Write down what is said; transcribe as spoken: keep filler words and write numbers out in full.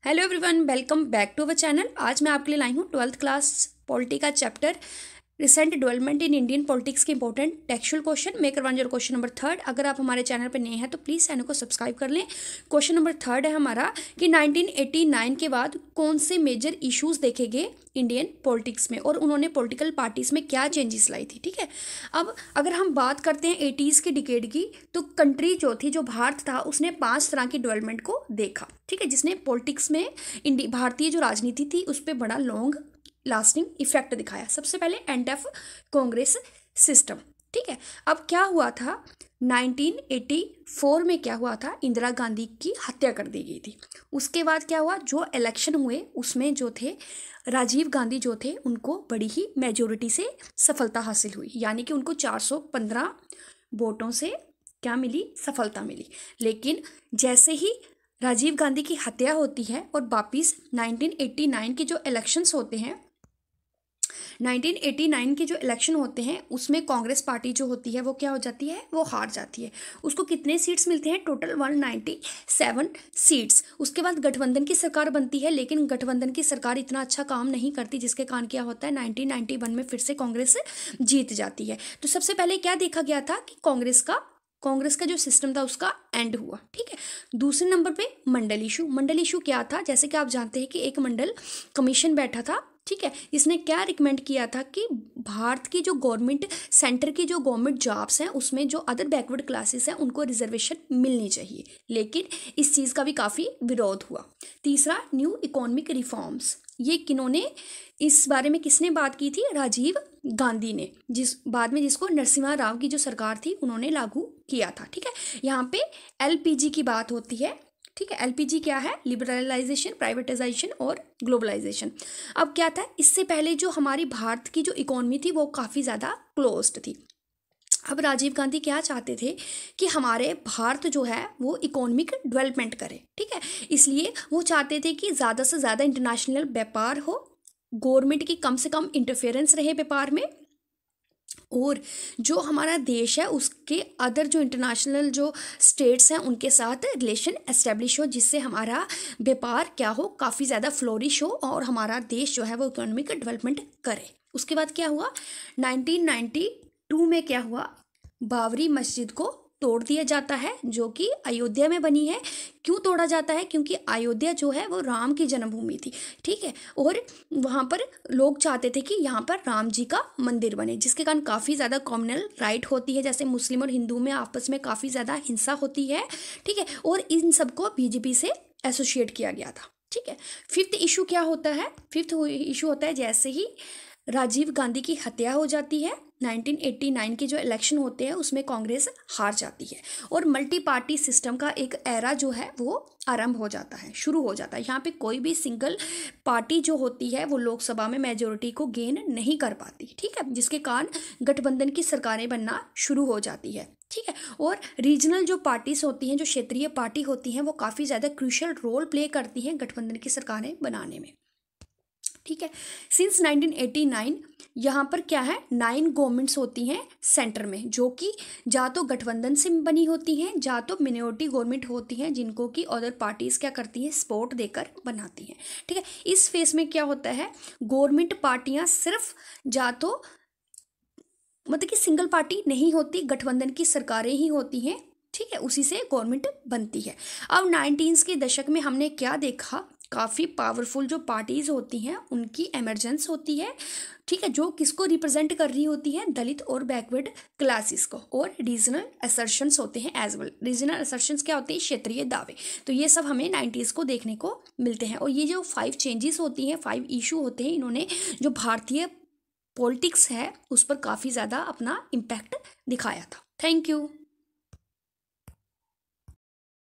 Hello everyone, welcome back to our channel. आज मैं आपके लिए लाई हूँ ट्वेल्थ क्लास पॉलिटी का chapter recent development in Indian politics के important textual question maker one जो क्वेश्चन नंबर थर्ड। अगर आप हमारे चैनल पर नए हैं तो प्लीज़ चैनल को सब्सक्राइब कर लें। क्वेश्चन नंबर थर्ड है हमारा कि नाइनटीन एटी नाइन के बाद कौन से मेजर इश्यूज देखे गए इंडियन पॉलिटिक्स में और उन्होंने पॉलिटिकल पार्टीज में क्या चेंजेस लाई थी। ठीक है, अब अगर हम बात करते हैं एटीज़ की डिकेड की, तो कंट्री जो थी, जो भारत था, उसने पांच तरह की डेवलपमेंट को देखा। ठीक है, जिसने पॉलिटिक्स में इंडी भारतीय जो राजनीति थी उस पर बड़ा लॉन्ग लास्टिंग इफेक्ट दिखाया। सबसे पहले एंड ऑफ कांग्रेस सिस्टम। ठीक है, अब क्या हुआ था नाइनटीन एटी फोर में, क्या हुआ था, इंदिरा गांधी की हत्या कर दी गई थी। उसके बाद क्या हुआ, जो इलेक्शन हुए उसमें जो थे राजीव गांधी जो थे उनको बड़ी ही मेजोरिटी से सफलता हासिल हुई, यानी कि उनको चार सौ पंद्रह वोटों से क्या मिली, सफलता मिली। लेकिन जैसे ही राजीव गांधी की हत्या होती है और वापिस नाइनटीन एटी नाइन के जो इलेक्शंस होते हैं नाइनटीन एटी नाइन के जो इलेक्शन होते हैं उसमें कांग्रेस पार्टी जो होती है वो क्या हो जाती है, वो हार जाती है। उसको कितने सीट्स मिलते हैं, total one ninety seven seats. उसके बाद गठबंधन की सरकार बनती है, लेकिन गठबंधन की सरकार इतना अच्छा काम नहीं करती, जिसके कारण क्या होता है नाइनटीन नाइन्टी वन में फिर से कांग्रेस जीत जाती है। तो सबसे पहले क्या देखा गया था कि कांग्रेस का कांग्रेस का जो सिस्टम था उसका एंड हुआ। ठीक है, दूसरे नंबर पे मंडल इशू। मंडल इशू क्या था, जैसे कि आप जानते हैं कि एक मंडल कमीशन बैठा था। ठीक है, इसने क्या रिकमेंड किया था कि भारत की जो गवर्नमेंट, सेंटर की जो गवर्नमेंट जॉब्स हैं उसमें जो अदर बैकवर्ड क्लासेस हैं उनको रिजर्वेशन मिलनी चाहिए, लेकिन इस चीज़ का भी काफ़ी विरोध हुआ। तीसरा, न्यू इकोनॉमिक रिफॉर्म्स। ये किन्होंने, इस बारे में किसने बात की थी, राजीव गांधी ने, जिस बाद में जिसको नरसिम्हा राव की जो सरकार थी उन्होंने लागू किया था। ठीक है, यहाँ पे एलपीजी की बात होती है। ठीक है, एलपीजी क्या है, लिबरलाइजेशन, प्राइवेटाइजेशन और ग्लोबलाइजेशन। अब क्या था, इससे पहले जो हमारी भारत की जो इकोनॉमी थी वो काफ़ी ज़्यादा क्लोज्ड थी। अब राजीव गांधी क्या चाहते थे कि हमारे भारत जो है वो इकोनॉमिक डेवलपमेंट करे। ठीक है, इसलिए वो चाहते थे कि ज़्यादा से ज़्यादा इंटरनेशनल व्यापार हो, गवर्नमेंट की कम से कम इंटरफेरेंस रहे व्यापार में, और जो हमारा देश है उसके अदर जो इंटरनेशनल जो स्टेट्स हैं उनके साथ रिलेशन एस्टेब्लिश हो, जिससे हमारा व्यापार क्या हो, काफ़ी ज़्यादा फ्लोरिश हो और हमारा देश जो है वो इकोनॉमिक डेवलपमेंट करे। उसके बाद क्या हुआ, नाइनटीन नाइन्टी टू में क्या हुआ, बाबरी मस्जिद को तोड़ दिया जाता है जो कि अयोध्या में बनी है। क्यों तोड़ा जाता है, क्योंकि अयोध्या जो है वो राम की जन्मभूमि थी। ठीक है, और वहाँ पर लोग चाहते थे कि यहाँ पर राम जी का मंदिर बने, जिसके कारण काफ़ी ज़्यादा कॉम्युनल राइट होती है, जैसे मुस्लिम और हिंदू में आपस में काफ़ी ज़्यादा हिंसा होती है। ठीक है, और इन सबको बीजेपी से एसोसिएट किया गया था। ठीक है, फिफ्थ इशू क्या होता है, फिफ्थ इशू होता है जैसे ही राजीव गांधी की हत्या हो जाती है, नाइनटीन एटी नाइन के जो इलेक्शन होते हैं उसमें कांग्रेस हार जाती है और मल्टी पार्टी सिस्टम का एक एरा जो है वो आरंभ हो जाता है, शुरू हो जाता है। यहाँ पे कोई भी सिंगल पार्टी जो होती है वो लोकसभा में मेजोरिटी को गेन नहीं कर पाती। ठीक है, जिसके कारण गठबंधन की सरकारें बनना शुरू हो जाती है। ठीक है, और रीजनल जो पार्टीज होती हैं, जो क्षेत्रीय पार्टी होती हैं, वो काफ़ी ज़्यादा क्रूशियल रोल प्ले करती हैं गठबंधन की सरकारें बनाने में। ठीक है, सिंस नाइनटीन एटी नाइन यहाँ पर क्या है, नाइन गवर्नमेंट्स होती हैं सेंटर में, जो कि या तो गठबंधन से बनी होती हैं या तो मिनोरिटी गवर्नमेंट होती हैं, जिनको कि अदर पार्टीज क्या करती हैं, सपोर्ट देकर बनाती हैं। ठीक है, इस फेस में क्या होता है, गवर्नमेंट पार्टियां सिर्फ या तो मतलब कि सिंगल पार्टी नहीं होती, गठबंधन की सरकारें ही होती हैं। ठीक है, उसी से गवर्नमेंट बनती है। अब नाइनटीन्स के दशक में हमने क्या देखा, काफ़ी पावरफुल जो पार्टीज होती हैं उनकी एमरजेंस होती है। ठीक है, जो किसको रिप्रेजेंट कर रही होती है, दलित और बैकवर्ड क्लासेस को, और रीजनल असर्शंस होते हैं एज वेल। रीजनल असर्शंस क्या होते हैं, क्षेत्रीय दावे। तो ये सब हमें नाइन्टीज़ को देखने को मिलते हैं, और ये जो फाइव चेंजेस होती हैं, फाइव इशू होते हैं, इन्होंने जो भारतीय पॉलिटिक्स है उस पर काफ़ी ज़्यादा अपना इम्पैक्ट दिखाया था। Thank you.